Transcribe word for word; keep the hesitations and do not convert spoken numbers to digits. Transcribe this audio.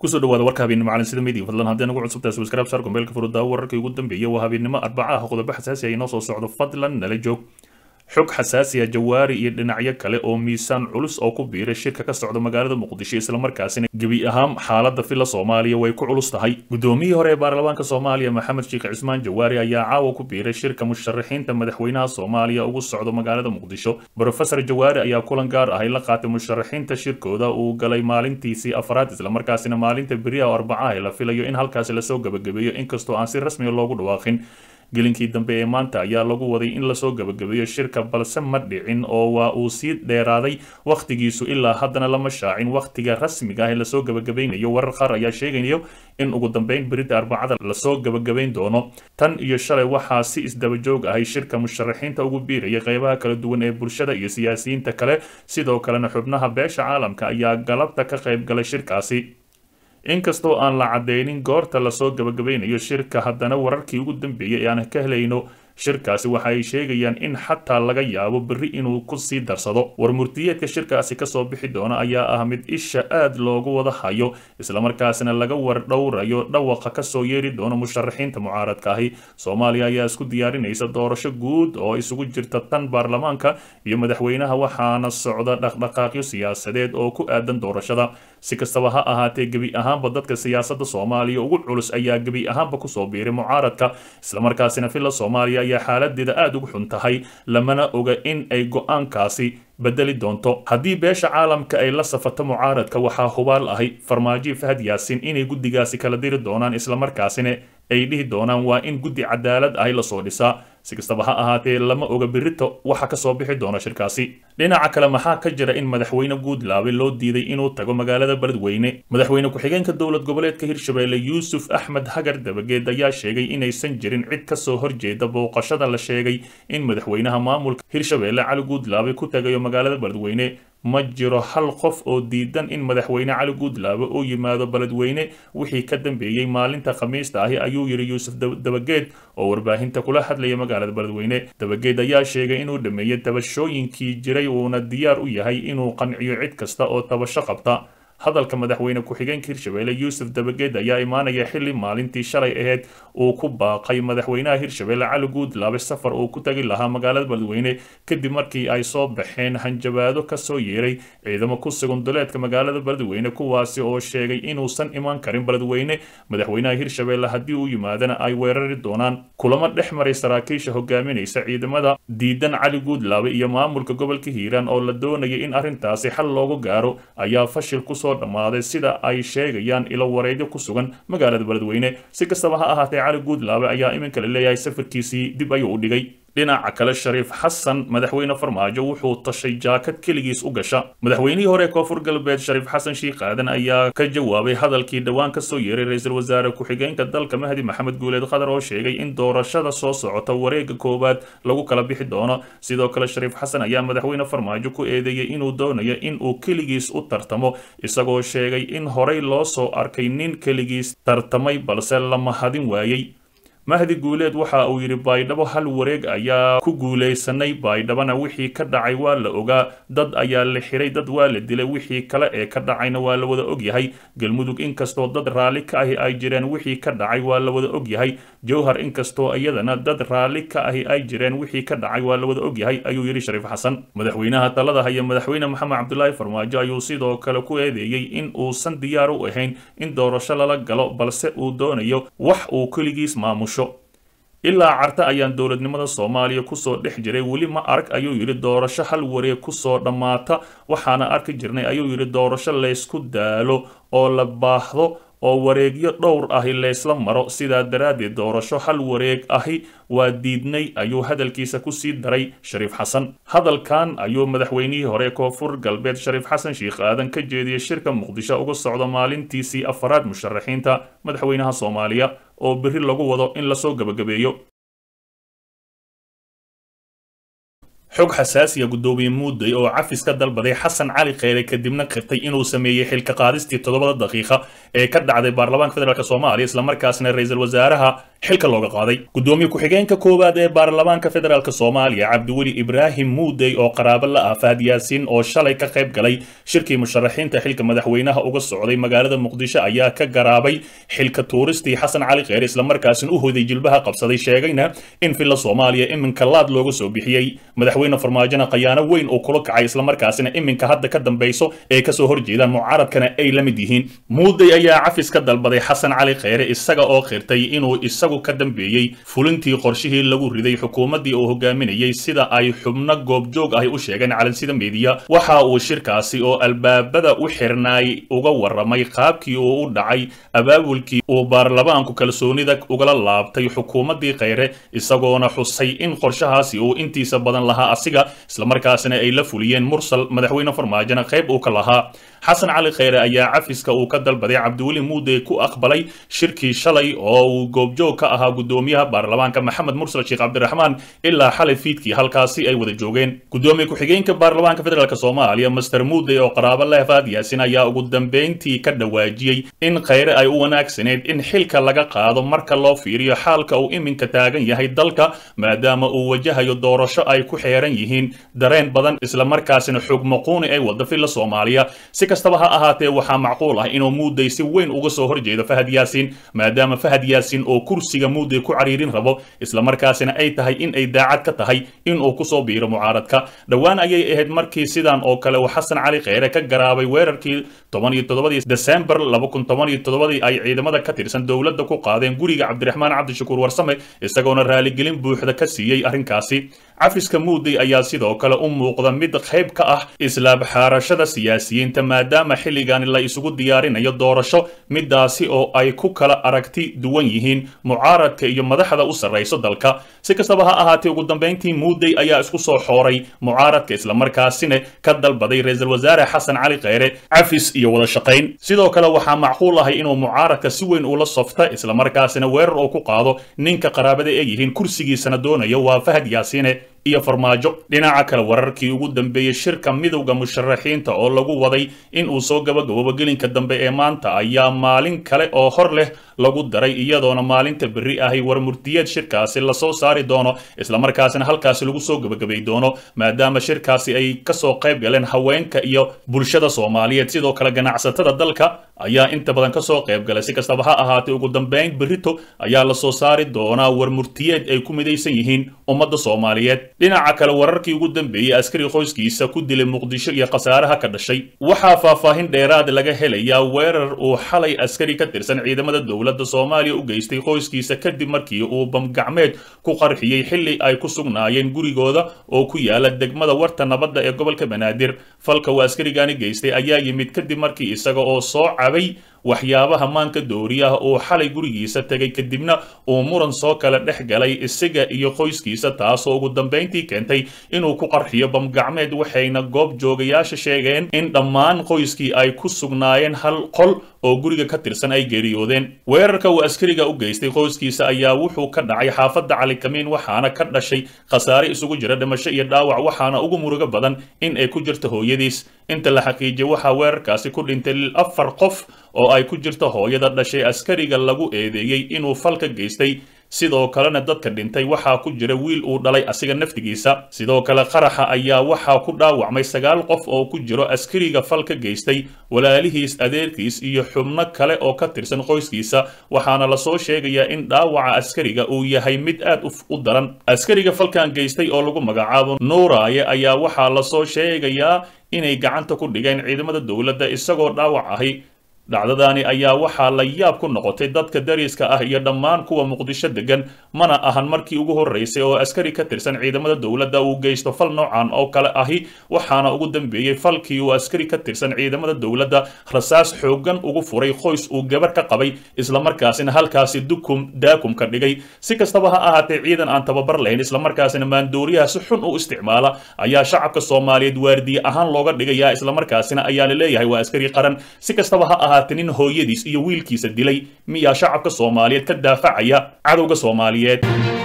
kusoo dhawaada warka habeenimo caalamsida media fadlan haddii nagu cusubtahay subscribe saar kumbeelka furudda wararkii ugu dambeeyay waa habeenimo arbacaha qodobo xasaasi ah inoo soo socdo fadlan nala joog xog xasaasi ah jawaari iyo dhinacyo kale oo miisaan culus oo ku biiray shirka ka socda magaalada muqdisho isla markaasina gebi ahaan xaaladda fila Soomaaliya way ku culus tahay gudoomiyihii hore ee baarlamaanka Soomaaliya Maxamed Sheikh Cismaan Jawaari ayaa caawa ku biiray shirka musharaxiinta madaxweynaha Soomaaliya ugu socdo magaalada Muqdisho Professor Jawaari ayaa kulan gaar ah la qaatay musharaxiinta shirkooda uu galay maalintiisii afraad isla markaasina maalinta beriya oo arbacaha la filayo in halkaas la soo gabagabeeyo inkastoo aan si rasmi ah loogu dhawaaqin gelinkii dambe ee maanta ayaa lagu waday in la soo gabagabeeyo shirka balse ma dhicin oo waa uu sii dheeraaday waqtigiisu ilaa haddana lama shaacin waqtiga rasmiga ah ee la soo gabagabeynayo warar qaar ayaa sheegayo in ugu dambeyn berida arbacada la soo gabagabeyn doono tan iyo shalay waxaa si isdaba joog ahay shirka musharaxiinta ugu biiraya qaybaha kala duwan ee bulshada iyo siyaasiyiinta kale sidoo kalena xubnaha beesha caalamka ayaa galabta ka qayb galay shirkaasi inkastoo aan la cadeynin goorta la soo gabagabeynayo shirka haddana wararkii ugu dambeeyay ee aan ka helayno shirkaasi waxa ay sheegayaan in xataa laga yaabo berri inuu ku sii darsado war murtiyeedka shirkaasi ka soo bixi doona ayaa ah mid isha aad loogu wada hayo isla markaasina laga war dhowrayo dhawaqa ka soo yeeri doona musharaxiinta mucaaradka ahi Soomaaliya ayaa isku diyaarinaysa doorasho guud oo isugu jirta tan baarlamaanka iyo madaxweynaha waxaana socda dhaqdhaqaaqyo siyaasadeed oo ku aadan doorashada si kastaba ha ahaatee gebi ahaanba dadka siyaasadda Soomaaliya ugu culus ayaa gebi ahaanba ku soo biiray mucaaradka isla markaasina fila Soomaaliya ayaa xaaladeeda aad ugu xun tahay lamana oga in ay go'aankaasi bedeli doonto haddii beesha caalamka ay la safato mucaaradka waxaa hubaal ahay farmaajo Fahad Yaasin inay guddigaasi kala diri doonaan isla markaasina ay dhihi doonaan waa in guddi cadaalad ah la soo dhisaa si kastaba ha ahaatee lama oga birito waxa ka soo bixi doona shirkaasi dhinaca kale maxaa ka jira in madaxweyne Guudlaabe loo diiday inuu tago magaalada Beledweyne madaxweyne ku-xigeenka dowlad goboleedka Hirshabeelle Yuusuf Axmed Hagar Dabageed ayaa sheegay inaysan jirin cid ka soo horjeeda booqashada la sheegay in madaxweynaha maamulka Hirshabeelle Cali Guudlaabe ku tagayo magaalada Beledweyne ma jiro hal qof oo diidan in madaxweyne Cali Guudlaabe uu yimaado Beledweyne wixii ka dambeeyay maalinta Khamiista ah ayuu yiri Yuusuf Dabageed oo warbaahinta kula hadlaya magaalada Beledweyne Dabageed ayaa sheegay inuu dhameeyay tabashooyinkii jiray uuna diyaar u yahay inuu qanciyo cid kasta oo tabasho qabta hadalka madaxweyne ku-xigeenka Hirshabeelle Yuusuf Dabageed ayaa imaanaya xilli maalintii shalay ahayd uu ku baaqay madaxweynaha Hirshabeelle Cali Guudlaabe safar uu ku tagi lahaa magaalada Beledweyne kadib markii ay soo baxeen hanjabaado ka soo yeeray ciidamo ku sugan duleedka magaalada Beledweyne kuwaasi oo sheegay inuusan iman karin Beledweyne madaxweynaha Hirshabeelle haddii uu yimaadana ay weerari doonaan kulamo dhex maray saraakiisha hogaaminaysa ciidamada diidan Cali Guudlaabe iyo maamulka gobolka Hiiraan oo la doonayay in arrintaasi xal loogu gaaro ayaa fashil ku dhamaaday sida ay sheegayaan ilo wareedyo ku sugan magaalada Beledweyne si kastaba ha ahaatee Cali Guudlaabe ayaa iminka la leeyahay safarkiisii dib ayuu u dhigay dhinaca kale Shariif Xasan madaxweyne Farmaajo wuxuu tashay jaakad kaligiis u gasha madaxweynihii hore Koonfur Galbeed Shariif Xasan Sheikh Aadan ayaa ka jawaabay hadalkii dhawaan ka soo yeeray ra'iisul wasaare ku-xigeenka dalka Mahdi Maxamed Guuleed Qadar oo sheegay in doorashada soo socota wareegga koowaad lagu kala bixi doono sidoo kale Shariif Xasan ayaa madaxweyne Farmaajo ku eedeeyay inuu doonayo in uu kaligiis u tartamo isagoo sheegay in horey loo soo arkay nin kaligiis tartamay balse lama hadin waayay Mahdi Guuleed waxa uu yiri baydhabo hal wareeg ayaa ku guuleysanay baydhabana wixii ka dhacay waa la ogaa dad ayaa la xiray dad waa la dilay wixii kale ee ka dhacayna waa la wada og yahay galmudug inkastoo dad raali ka ahi ay jireen wixii ka dhacay waa la wada og yahay jowhar inkastoo iyadana dad raali ka ahi ay jireen wixii ka dhacay waa la wada og yahay ayuu yiri Shariif Xasan madaxweynaha talada haya madaxweyne Maxamed Cabdullaahi Farmaajo ayuu sidoo kale ku eedeeyay in uusan diyaar u ahayn in doorasho lala galo balse uu doonayo wax uu kaligiis maamusho ilaa carta ayaan dowladnimada Soomaaliya ku soo dhex jiray wali ma arag ayuu yiri doorasho hal wareeg ku soo dhamaata waxaana arki jirnay ayuu yiri doorasho la isku daalo oo la baahdo oo wareegyo dhowr ah la isla maro sida daraadii doorasho hal wareeg ahi waa diidnay ayuu hadalkiisa ku sii daray Shariif Xasan hadalkan ayuu madaxweynihii hore Koonfur Galbeed Shariif Xasan Sheikh Aadan ka jeediyay shirka Muqdisho uga socda maalintiisii afraad musharaxiinta madaxweynaha Soomaaliya oo berri lagu wado in la soo gabagabeeyo xog xasaasiya gudoomiye muuday oo cafis ka dalbaday xasan cali kheyre kadibna qirtay inuu sameeyay xilka qaadistii toddobada daqiiqa ee ka dhacday baarlamaanka federaalk soomaaliya isla markaasna ra'iisul wasaaraha xilka looga qaaday gudoomiye ku-xigeenka koowaad ee baarlamaanka federaalk soomaaliya cabdiweli ibraahim muuday oo qaraabo la ah fahad yaasiin oo shalay ka qayb galay shirkii musharaxiinta xilka madaxweynaha uga socday magaalada muqdisho ayaa ka garaabay xilka tuuristii xasan cali kheyre isla markaasna u hoday jilbaha qabsaday sheegayna in filla soomaaliya iminka laad looga soo bixiyey madaxweyne farmaajona qayaano weyn oo kula kacay isla markaasna iminka hadda ka dambayso ee kasoo horjeedaan mucaaradkana ay la mid yihiin muuday ayaa cafis ka dalbaday xasan cali kheyre isaga oo qirtay inuu isagu ka dambeeyey fulintii qorshihii lagu riday xukuumaddii uu hogaaminayay sida ay xubno goobjoog ahi u sheegeen calansida meediya waxa uu shirkaasi oo albaabada u xirnaay uga waramay qaabkii uu u dhacay abaabulkii uu baarlamaanku kalsoonida ugala laabtay xukuumaddii kheyre isagoona xusay in qorshahaasi uu intiisa badan lahaa asiga islamarkaasna ay la fuliyeen mursal madaxweyne farmaajona qayb uu ka lahaa xasan cali kheyre ayaa cafiska uu ka dalbaday cabdiweli muuday ku aqbalay shirkii shalay oo uu goobjoog ka ahaa gudoomiyaha baarlamaanka maxamed mursal sheekh cabdiraxmaan ilaa xalay fiidkii halkaasi ay wada joogeen gudoomiye ku-xigeenka baarlamaanka federaalk soomaaliya master muuday oo qaraabo leh fahad yaasiin ayaa ugu dambeyntii ka dhawaajiyey in kheyre ay u wanaagsaneyd in xilka laga qaado marka loo fiiriyo xaalka uu iminka taagan yahay dalka maadaama uu wajahayo doorasho ay ku xeeran yihiin dareen badan islamarkaasina xog maquuni ay wada filla soomaaliya si kastaba ha ahaatee waxaa macquul ah inuu muuday si weyn uga soo horjeedo fahad yaasiin maadaama fahad yaasiin oo kursiga muuday ku cariirin rabo islamarkaasina ay tahay in ay daacad ka tahay inuu kusoo biiro mucaaradka dhowaan ayay ahayd markii sidan oo kale uu xasan cali kheyre ka garaabay weerarkii toban iyo toddobadii desembar laba kun toban iyo toddobadii ay ciidamada ka tirsan dowladda ku qaadeen guriga cabdiraxmaan cabdishakuur warsame isagoona raaligelin buuxda ka siiyey arrinkaasi cafiska muuday ayaa sidoo kale u muuqda mid qayb ka ah islaab xaarashada siyaasiyiinta maadaama xilligan la isugu diyaarinayo doorasho midaasi oo ay ku kala aragti duwan yihiin mucaaradka iyo madaxda u sarrayso dalka si kastaba ha ahaatee ugu dambeyntii muuday ayaa isku soo xooray mucaaradka islamarkaasina ka dalbaday ra'iisul wasaare xasan cali kheyre cafis iyo wada shaqayn sidoo kale waxaa macquul ahay inuu mucaaradka si weyn ula softa islamarkaasina weerar oo ku qaado ninka qaraabada ay yihiin kursigiisana doonayo waa fahad yaasiine iyo farmaajo dhinaca kale wararkii ugu dambeeyey shirka midowda musharaxiinta oo lagu waday in uu soo gabagaboobo gelinka dambe ee maanta ayaa maalin kale oo hor leh lagu daray iyadoona maalinta berri ahi war murtiyeed shirkaasi lasoo saari doono islamarkaasina halkaasi lagu soo gabagabay doono maadaama shirkaasi ay kasoo qayb galeen haweenka iyo bulshada soomaaliyeed sidoo kale ganacsatada dalka ayaa inta badan kasoo qayb galay si kastaba ha ahaatee ugu dambeyn berrito ayaa lasoo saari doonaa war murtiyeed ay ku midaysan yihiin ummadda soomaaliyeed dhinaca kale wararkii ugu dambeeyey askari qoyskiisa ku dilay muqdisho iyo khasaaraha ka dhashay waxaa faahfaahin dheeraad laga helayaa weerar uu xalay askari ka tirsan ciidamada dowladda soomaaliya u geystay qoyskiisa kadib markii uu bamgacmeed ku qarxiyey xilli ay ku sugnaayeen gurigooda oo ku yaala degmada warta nabadda ee gobolka banaadir falka uu askarigani geystay ayaa yimid kadib markii isaga oo soo cabay waxyaabaha maanka dooriyaha uu xalay gurigiisa tegay kadibna uu muran soo kala dhex galay isaga iyo qoyskiisa taasoo ugu dambeyntii keentay inuu ku qarxiyo bamgacmeed waxayna goob joogayaasha sheegeen in dhammaan qoyskii ay ku sugnaayeen hal qol oo guriga ka tirsan ay geeriyoodeen weerarka uu askariga u geystay qoyskiisa ayaa wuxuu ka dhacay xaafadda cali kamiin waxaana ka dhashay khasaare isugu jira dhimasho iyo dhaawac waxaana ugu murugo badan in ay ku jirto hooyadiis inta la xaqiijiyay waxaa weerarkaasi ku dhintay afar qof oo ay ku jirto hooyada dhashay askariga lagu eedeeyey inuu falka geystay sidoo kalena dadka dhintay waxaa ku jira wiil uu dhalay asiga naftigiisa sidoo kale qaraxa ayaa waxaa ku dhaawacmay sagaal qof oo ku jiro askariga falka geystay walaalihiis adeerkiis iyo xubno kale oo ka tirsan qoyskiisa waxaana lasoo sheegayaa in dhaawaca askariga uu yahay mid aad u daran askariga falkan geystay oo lagu magacaabo nuuraaye ayaa waxaa lasoo sheegayaa inay gacanta ku dhigeen ciidamada dowladda isagoo dhaawac ahi dhacdadaani ayaa waxaa la yaab ku noqotay dadka dariska ah iyo dhammaan kuwa muqdisho degan mana ahan markii ugu horeysay oo askari ka tirsan ciidamada dowladda uu geysto fal noocan oo kale ahi waxaana ugu dambeeyey falkii uu askari ka tirsan ciidamada dowladda rasaas xoogan ugu furay qoys uu gabar ka qabay islamarkaasina halkaasi dukum daakum ka dhigay si kastaba ha ahaatee ciidan aan tababar lahayn islamarkaasina maandooriyaha si xun u isticmaala ayaa shacabka Soomaaliyeed waardiye ahaan looga dhigayaa islamarkaasina ayaa la leeyahay waa askari qaran si kastaba ha ahaatee nin hooyadiis iyo wiilkiisa dilay miyaa shacabka Soomaaliyeed ka daafacaya cadowga Soomaaliyeed.